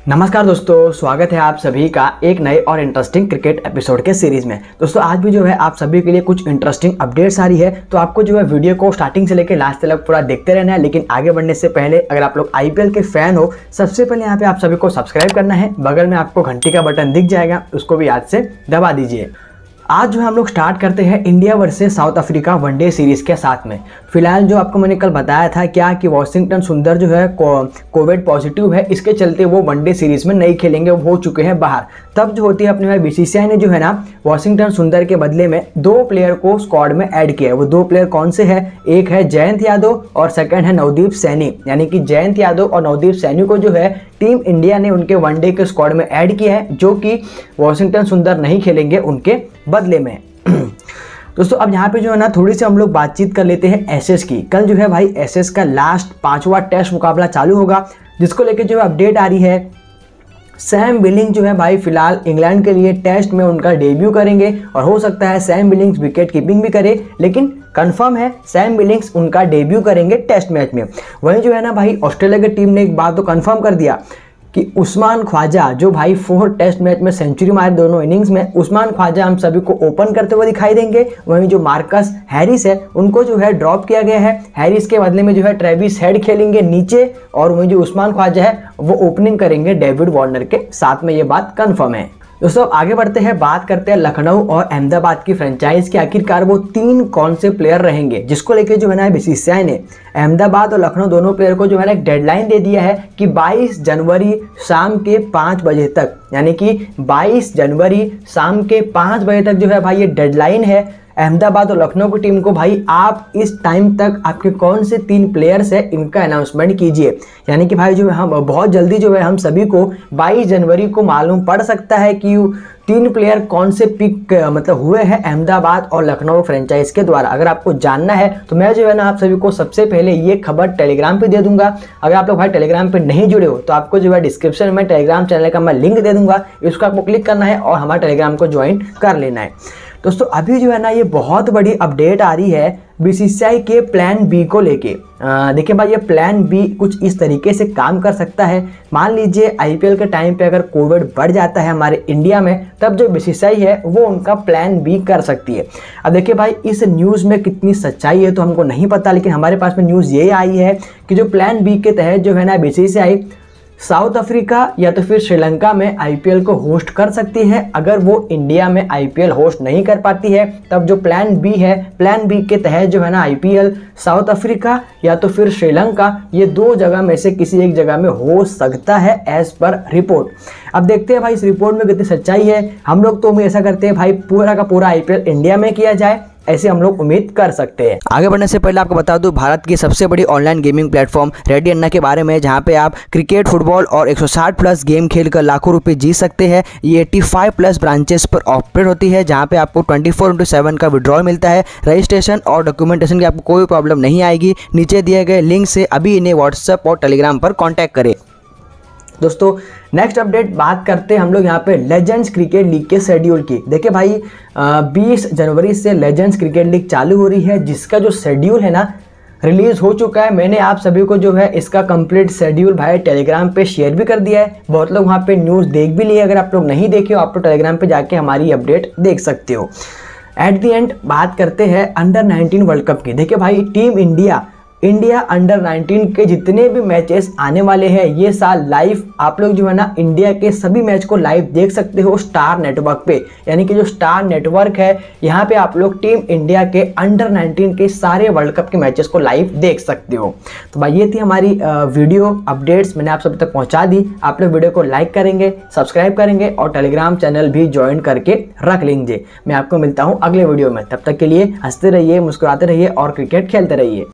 नमस्कार दोस्तों, स्वागत है आप सभी का एक नए और इंटरेस्टिंग क्रिकेट एपिसोड के सीरीज में। दोस्तों आज भी जो है आप सभी के लिए कुछ इंटरेस्टिंग अपडेट्स आ रही है, तो आपको जो है वीडियो को स्टार्टिंग से लेकर लास्ट तक पूरा देखते रहना है। लेकिन आगे बढ़ने से पहले अगर आप लोग आईपीएल के फैन हो, सबसे पहले यहाँ पे आप सभी को सब्सक्राइब करना है। बगल में आपको घंटी का बटन दिख जाएगा, उसको भी याद से दबा दीजिए। आज जो हम लोग स्टार्ट करते हैं India versus South Africa one day series के साथ में। फिलहाल जो आपको मैंने कल बताया था क्या कि वॉशिंगटन सुंदर जो है कोविड पॉजिटिव है, इसके चलते वो वनडे सीरीज में नहीं खेलेंगे, वो हो चुके हैं बाहर। तब जो होती है अपने भाई बीसीसीआई ने जो है ना वॉशिंगटन सुंदर के बदले में 2 प्लेयर को स्क्वाड में ऐड किया है। वो 2 प्लेयर कौन से हैं? एक है जयंत यादव और सेकंड है नवदीप सैनी। यानी कि जयंत यादव और नवदीप सैनी को जो है टीम इंडिया ने उनके वनडे के स्क्वाड में ऐड किया है, जो कि वॉशिंगटन सुंदर नहीं खेलेंगे उनके बदले में। दोस्तों अब यहाँ पे जो है ना थोड़ी सी हम लोग बातचीत कर लेते हैं एसएस की। कल जो है भाई एसएस का लास्ट 5वां टेस्ट मुकाबला चालू होगा, जिसको लेकर जो है अपडेट आ रही है। सैम बिलिंग जो है भाई फिलहाल इंग्लैंड के लिए टेस्ट में उनका डेब्यू करेंगे और हो सकता है सैम बिलिंग्स विकेट कीपिंग भी करे, लेकिन कंफर्म है सैम बिलिंग्स उनका डेब्यू करेंगे टेस्ट मैच में। वहीं जो है ना भाई ऑस्ट्रेलिया की टीम ने एक बात तो कंफर्म कर दिया कि उस्मान ख्वाजा जो भाई 4 टेस्ट मैच में सेंचुरी मारे दोनों इनिंग्स में, उस्मान ख्वाजा हम सभी को ओपन करते हुए दिखाई देंगे। वहीं जो मार्कस हैरिस है उनको जो है ड्रॉप किया गया है। हैरिस के बदले में जो है ट्रेविस हेड खेलेंगे नीचे, और वहीं जो उस्मान ख्वाजा है वो ओपनिंग करेंगे डेविड वार्नर के साथ में, ये बात कन्फर्म है। दोस्तों आगे बढ़ते हैं, बात करते हैं लखनऊ और अहमदाबाद की फ्रेंचाइज की। आखिरकार वो 3 कौन से प्लेयर रहेंगे, जिसको लेकर जो है ना बीसीसीआई ने अहमदाबाद और लखनऊ दोनों प्लेयर को जो है ना एक डेडलाइन दे दिया है कि 22 जनवरी शाम के 5 बजे तक, यानी कि 22 जनवरी शाम के 5 बजे तक जो है भाई ये डेडलाइन है अहमदाबाद और लखनऊ की टीम को। भाई आप इस टाइम तक आपके कौन से 3 प्लेयर्स है इनका अनाउंसमेंट कीजिए। यानी कि भाई जो है हम बहुत जल्दी जो है हम सभी को 22 जनवरी को मालूम पड़ सकता है कि 3 प्लेयर कौन से पिक मतलब हुए हैं अहमदाबाद और लखनऊ फ्रेंचाइज के द्वारा। अगर आपको जानना है तो मैं जो है ना आप सभी को सबसे पहले ये खबर टेलीग्राम पे दे दूंगा। अगर आप लोग भाई टेलीग्राम पे नहीं जुड़े हो तो आपको जो है डिस्क्रिप्शन में टेलीग्राम चैनल का मैं लिंक दे दूंगा, इसको आपको क्लिक करना है और हमारे टेलीग्राम को ज्वाइन कर लेना है। दोस्तों अभी जो है ना ये बहुत बड़ी अपडेट आ रही है बीसीसीआई के प्लान बी को लेके। देखिए भाई ये प्लान बी कुछ इस तरीके से काम कर सकता है। मान लीजिए आईपीएल के टाइम पे अगर कोविड बढ़ जाता है हमारे इंडिया में, तब जो बीसीसीआई है वो उनका प्लान बी कर सकती है। अब देखिए भाई इस न्यूज़ में कितनी सच्चाई है तो हमको नहीं पता, लेकिन हमारे पास में न्यूज़ ये आई है कि जो प्लान बी के तहत जो है ना बीसीसीआई साउथ अफ्रीका या तो फिर श्रीलंका में आईपीएल को होस्ट कर सकती है। अगर वो इंडिया में आईपीएल होस्ट नहीं कर पाती है तब जो प्लान बी है, प्लान बी के तहत जो है ना आईपीएल साउथ अफ्रीका या तो फिर श्रीलंका, ये 2 जगह में से किसी एक जगह में हो सकता है एज पर रिपोर्ट। अब देखते हैं भाई इस रिपोर्ट में कितनी सच्चाई है। हम लोग तो ऐसा करते हैं भाई पूरा का पूरा आईपीएल इंडिया में किया जाए, ऐसे हम लोग उम्मीद कर सकते हैं। आगे बढ़ने से पहले आपको बता दूं भारत की सबसे बड़ी online gaming platform Reddy Anna के बारे में, जहां पे आप क्रिकेट, फुटबॉल और 160 प्लस गेम खेलकर लाखों रुपए जीत सकते हैं। ये 85 प्लस ब्रांचेस पर ऑपरेट होती है, जहां पे आपको 24/7 का विड्रॉल मिलता है। रजिस्ट्रेशन और डॉक्यूमेंटेशन की आपको कोई प्रॉब्लम नहीं आएगी। नीचे दिए गए लिंक से अभी इन्हें व्हाट्सएप और टेलीग्राम पर कॉन्टैक्ट करें। दोस्तों नेक्स्ट अपडेट बात करते हैं हम लोग यहाँ पे लेजेंड्स क्रिकेट लीग के शेड्यूल की। देखिए भाई 20 जनवरी से लेजेंड्स क्रिकेट लीग चालू हो रही है, जिसका जो शेड्यूल है ना रिलीज हो चुका है। मैंने आप सभी को जो है इसका कंप्लीट शेड्यूल भाई टेलीग्राम पे शेयर भी कर दिया है। बहुत लोग वहाँ पे न्यूज़ देख भी लिए। अगर आप लोग नहीं देखे हो आप लोग टेलीग्राम पे जाके हमारी अपडेट देख सकते हो। एट दी एंड बात करते हैं अंडर 19 वर्ल्ड कप की। देखिए भाई टीम इंडिया अंडर 19 के जितने भी मैचेस आने वाले हैं ये साल लाइव आप लोग जो है ना इंडिया के सभी मैच को लाइव देख सकते हो स्टार नेटवर्क पे। यानी कि जो स्टार नेटवर्क है यहाँ पे आप लोग टीम इंडिया के अंडर 19 के सारे वर्ल्ड कप के मैचेस को लाइव देख सकते हो। तो भाई ये थी हमारी वीडियो अपडेट्स, मैंने आप सभी तक पहुँचा दी। आप लोग वीडियो को लाइक करेंगे, सब्सक्राइब करेंगे और टेलीग्राम चैनल भी ज्वाइन करके रख लेंगे। मैं आपको मिलता हूँ अगले वीडियो में, तब तक के लिए हंसते रहिए, मुस्कुराते रहिए और क्रिकेट खेलते रहिए।